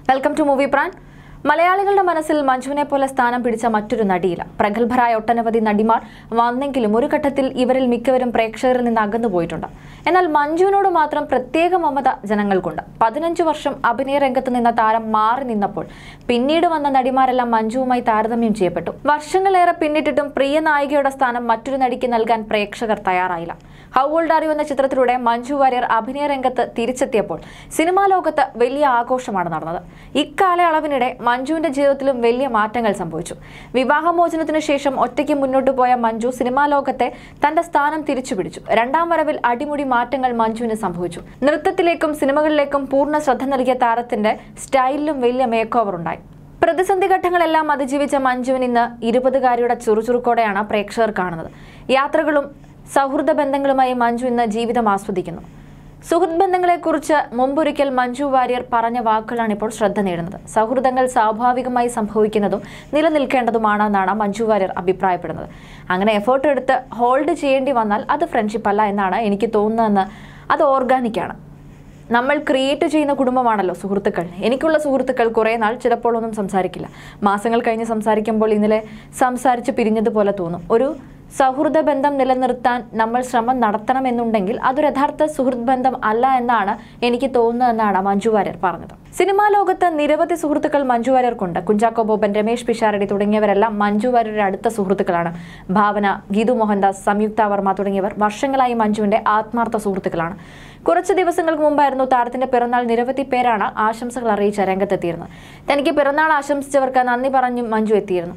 Welcome to movie PRAN. മലയാളികളുടെ മനസ്സിൽ മഞ്ജുവിനെ പോലെ സ്ഥാനം പിടിച്ച മറ്റൊരു നടിയില്ല. പ്രഗത്ഭരായ ഒട്ടനവധി നടിമാർ വന്നെങ്കിലും ഒരു ഘട്ടത്തിൽ ഇവരിൽ മിക്കവരും പ്രേക്ഷകരിൽ നിന്ന് അകന്നു പോയിട്ടുണ്ട്. എന്നാൽ മഞ്ജുവിനോട് മാത്രം പ്രത്യേക മമത ജനങ്ങൾക്കുണ്ട്. 15 വർഷം അഭിനയ രംഗത്ത് നിന്ന താരം മാറി നിന്നപ്പോൾ പിന്നീട് വന്ന നടിമാരെല്ലാം മഞ്ജുവുമായി താരതമ്യം ചെയ്യപ്പെട്ടു. വർഷങ്ങളേറെ പിന്നിട്ടിട്ടും പ്രിയ നായികയുടെ സ്ഥാനം മറ്റൊരു നടിക്ക് നൽകാൻ പ്രേക്ഷകർ തയ്യാറായില്ല. ഹൗ ഓൾഡ് ആർ യു എന്ന ചിത്രത്തിലൂടെ മഞ്ജു വാര്യർ അഭിനയ രംഗത്ത് തിരിച്ചെത്തിയപ്പോൾ സിനിമാ ലോകത്ത് വലിയ ആഘോഷമാണ് നടന്നത്. ഇക്കാലയളവിനിടെ മഞ്ജുവിന്റെ ജീവിതത്തിലും വലിയ മാറ്റങ്ങൾ സംഭവിച്ചു. വിവാഹമോചനത്തിനു ശേഷം ഒറ്റയ്ക്ക് മുന്നോട്ടു പോയ മഞ്ജു സിനിമാ ലോകത്തെ തന്റെ സ്ഥാനം തിരിച്ചുപിടിച്ചു. രണ്ടാം വരവിൽ അടിമുടി മാറ്റങ്ങൾ മഞ്ജുവിന് സംഭവിച്ചു. നൃത്തത്തിലേക്കും സിനിമകളിലേക്കും പൂർണ്ണ ശ്രദ്ധ നൽകിയ താരത്തിന്റെ സ്റ്റൈലിലും വലിയ മേക്ക് ഓവർ ഉണ്ടായി. പ്രതിസന്ധി ഘട്ടങ്ങളെല്ലാം അതിജീവിച്ച മഞ്ജുവിന് ഇന്ന് 20-കാരിയുടെ ചുറുചുറുക്കോടെയാണ് പ്രേക്ഷകർ കാണുന്നത്. യാത്രകളും സൗഹൃദ ബന്ധങ്ങളുമായി മഞ്ജു ഇന്ന് ജീവിതം ആസ്വദിക്കുന്നു. സുഹൃത്ത് ബന്ധങ്ങളെക്കുറിച്ച് മുമ്പൊരിക്കൽ മഞ്ജു വാര്യർ പറഞ്ഞ വാക്കുകളാണ് ഇപ്പോൾ ശ്രദ്ധ നേടുന്നത്. സൗഹൃദങ്ങൾ സ്വാഭാവികമായി സംഭവിക്കുന്നതും നിലനിൽക്കേണ്ടതുമാണെന്നാണ് മഞ്ജു വാര്യർ അഭിപ്രായപ്പെടുന്നത്. അങ്ങനെ എഫേർട്ട് എടുത്ത് ഹോൾഡ് ചെയ്യേണ്ടി വന്നാൽ അത് ഫ്രണ്ട്ഷിപ്പ് അല്ല എന്നാണ് എനിക്ക് തോന്നുന്നതെന്ന്. അത് ഓർഗാനിക്കാണ്. നമ്മൾ ക്രിയേറ്റ് ചെയ്യുന്ന കുടുംബമാണല്ലോ സുഹൃത്തുക്കൾ. എനിക്കുള്ള സുഹൃത്തുക്കൾ കുറേ നാൾ ചിലപ്പോൾ ഒന്നും സംസാരിക്കില്ല. മാസങ്ങൾ കഴിഞ്ഞ് സംസാരിക്കുമ്പോൾ ഇന്നലെ സംസാരിച്ച് പിരിഞ്ഞതുപോലെ തോന്നും. ഒരു സൗഹൃദ ബന്ധം നിലനിർത്താൻ നമ്മൾ ശ്രമം നടത്തണമെന്നുണ്ടെങ്കിൽ അതൊരു യഥാർത്ഥ സുഹൃത്ത് ബന്ധം അല്ല എന്നാണ് എനിക്ക് തോന്നുന്നതെന്നാണ് മഞ്ജു വാര്യർ പറഞ്ഞത്. സിനിമാ ലോകത്ത് നിരവധി സുഹൃത്തുക്കൾ മഞ്ജു വാര്യർക്കുണ്ട്. കുഞ്ചാക്കോ ബോബൻ, രമേഷ് പിഷാരടി തുടങ്ങിയവരെല്ലാം മഞ്ജു വാര്യരുടെ അടുത്ത സുഹൃത്തുക്കളാണ്. ഭാവന, ഗീതു മോഹൻദാസ്, സംയുക്ത വർമ്മ തുടങ്ങിയവർ വർഷങ്ങളായി മഞ്ജുവിന്റെ ആത്മാർത്ഥ സുഹൃത്തുക്കളാണ്. കുറച്ച് ദിവസങ്ങൾക്ക് മുമ്പായിരുന്നു താരത്തിന്റെ പിറന്നാൾ. നിരവധി പേരാണ് ആശംസകൾ അറിയിച്ച രംഗത്തെത്തിയിരുന്നത്. തനിക്ക് പിറന്നാൾ ആശംസിച്ചവർക്ക് നന്ദി പറഞ്ഞും മഞ്ജു എത്തിയിരുന്നു.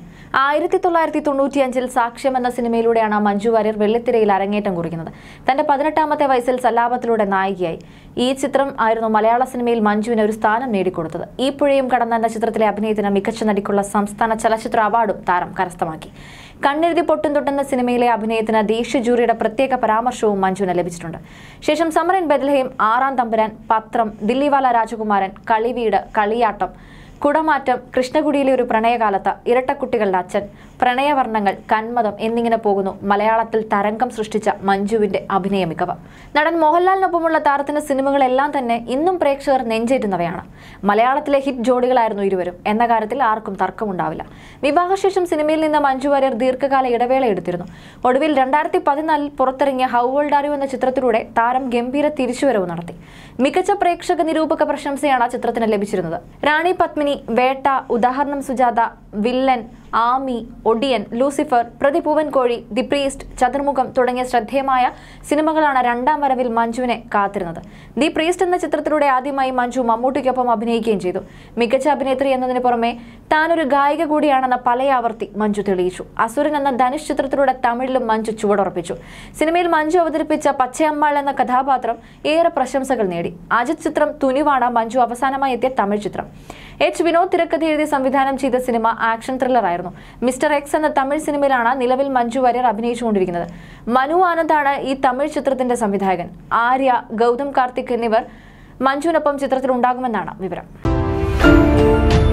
1995 സാക്ഷ്യം എന്ന സിനിമയിലൂടെയാണ് മഞ്ജു വാര്യർ വെള്ളിത്തിരയിൽ അരങ്ങേറ്റം കുറിക്കുന്നത്. തന്റെ 18ാമത്തെ വയസ്സിൽ സല്ലാപത്തിലൂടെ നായികയായി. ഈ ചിത്രം ആയിരുന്നു മലയാള സിനിമയിൽ മഞ്ജുവിന് ഒരു സ്ഥാനം നേടിക്കൊടുത്തത്. ഈ പുഴയും കടന്ന എന്ന ചിത്രത്തിലെ അഭിനയത്തിന് മികച്ച നടിക്കുള്ള സംസ്ഥാന ചലച്ചിത്ര അവാർഡും താരം കരസ്ഥമാക്കി. കണ്ണെഴുതി പൊട്ടും തൊട്ടുന്ന സിനിമയിലെ അഭിനയത്തിന് ദേശീയ ജൂറിയുടെ പ്രത്യേക പരാമർശവും മഞ്ജുവിന് ലഭിച്ചിട്ടുണ്ട്. ശേഷം സമർ ഇൻ ബെത്ലഹേം, ആറാം തമ്പുരാൻ, പത്രം, ദില്ലിവാല രാജകുമാരൻ, കളിവീട്, കളിയാട്ടം, കുടമാറ്റം, കൃഷ്ണകുടിയിലെ ഒരു പ്രണയകാലത്ത്, ഇരട്ടക്കുട്ടികളുടെ അച്ഛൻ, പ്രണയവർണ്ണങ്ങൾ, കന്മതം എന്നിങ്ങനെ പോകുന്നു മലയാളത്തിൽ തരംഗം സൃഷ്ടിച്ച മഞ്ജുവിന്റെ അഭിനയ മികവ്. നടൻ മോഹൻലാലിനൊപ്പമുള്ള താരത്തിന്റെ സിനിമകളെല്ലാം തന്നെ ഇന്നും പ്രേക്ഷകർ നെഞ്ചേറ്റുന്നവയാണ്. മലയാളത്തിലെ ഹിറ്റ് ജോഡികളായിരുന്നു ഇരുവരും എന്ന കാര്യത്തിൽ ആർക്കും തർക്കമുണ്ടാവില്ല. വിവാഹശേഷം സിനിമയിൽ നിന്ന് മഞ്ജു വാര്യർ ദീർഘകാല ഇടവേള എടുത്തിരുന്നു. ഒടുവിൽ 2014 പുറത്തിറങ്ങിയ ഹൗ ഓൾഡ് ആർ യു എന്ന ചിത്രത്തിലൂടെ താരം ഗംഭീര തിരിച്ചുവരവ് നടത്തി. മികച്ച പ്രേക്ഷക നിരൂപക പ്രശംസയാണ് ചിത്രത്തിന് ലഭിച്ചിരുന്നത്. റാണി Padmini, Vettah, Udaharanam Sujatha, Villain, Aami, Odiyan, Lucifer, Prathipoovan Kozhi, The priest, Chathurmukham തുടങ്ങിയ ശ്രദ്ധേയമായ സിനിമകളാണ് രണ്ടാം വരവിൽ മഞ്ജുവിനെ കാത്തിരുന്നത്. ദി പ്രീസ്റ്റ് എന്ന ചിത്രത്തിലൂടെ ആദ്യമായി മഞ്ജു മമ്മൂട്ടിക്കൊപ്പം അഭിനയിക്കുകയും ചെയ്തു. മികച്ച അഭിനേത്രി എന്നതിന് പുറമെ താനൊരു ഗായിക കൂടിയാണെന്ന പലയാവർത്തി മഞ്ജു തെളിയിച്ചു. അസുരൻ എന്ന ധനുഷ് ചിത്രത്തിലൂടെ തമിഴിലും മഞ്ജു ചുവടുറപ്പിച്ചു. സിനിമയിൽ മഞ്ജു അവതരിപ്പിച്ച പച്ചയമ്മാൾ എന്ന കഥാപാത്രം ഏറെ പ്രശംസകൾ നേടി. അജിത് ചിത്രം തുനിവാണ് മഞ്ജു അവസാനമായി എത്തിയ തമിഴ് ചിത്രം. എച്ച് വിനോദ് തിരക്കഥ എഴുതി സംവിധാനം ചെയ്ത സിനിമ ആക്ഷൻ ത്രില്ലറായിരുന്നു. മിസ്റ്റർ എക്സ് എന്ന തമിഴ് സിനിമയിലാണ് നിലവിൽ മഞ്ജു വാര്യർ അഭിനയിച്ചുകൊണ്ടിരിക്കുന്നത്. മനു ആനന്ദാണ് ഈ തമിഴ് ചിത്രത്തിന്റെ സംവിധായകൻ. ആര്യ, ഗൗതം കാർത്തിക് എന്നിവർ മഞ്ജുവിനൊപ്പം ചിത്രത്തിൽ ഉണ്ടാകുമെന്നാണ് വിവരം.